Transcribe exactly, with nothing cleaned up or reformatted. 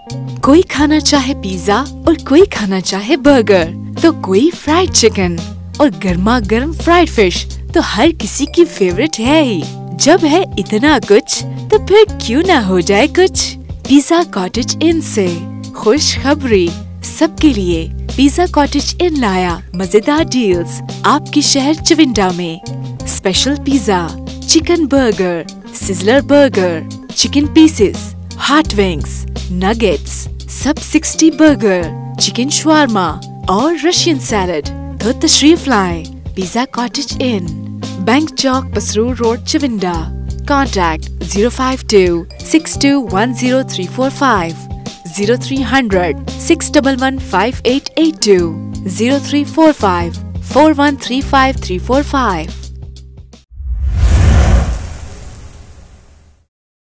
कोई खाना चाहे पिज्जा और कोई खाना चाहे बर्गर, तो कोई फ्राइड चिकन और गर्मा गर्म फ्राइड फिश तो हर किसी की फेवरेट है ही। जब है इतना कुछ तो फिर क्यों ना हो जाए कुछ। पिज्जा कॉटेज इन से खुशखबरी सबके लिए। पिज्जा कॉटेज इन लाया मजेदार डील्स आपके शहर चविंडा में। Special pizza, chicken burger, sizzler burger, chicken pieces, hot wings, nuggets, सब सिक्सटी बर्गर, चिकन शवारमा और रशियन सैलड। तो तशरीफ लाएं Pizza Cottage Inn, Bank Chowk, Pasrur road, Chawinda. Contact zero five two six two one zero three four five, zero three hundred six one one five eight eight two, zero three four five four one three five three four five.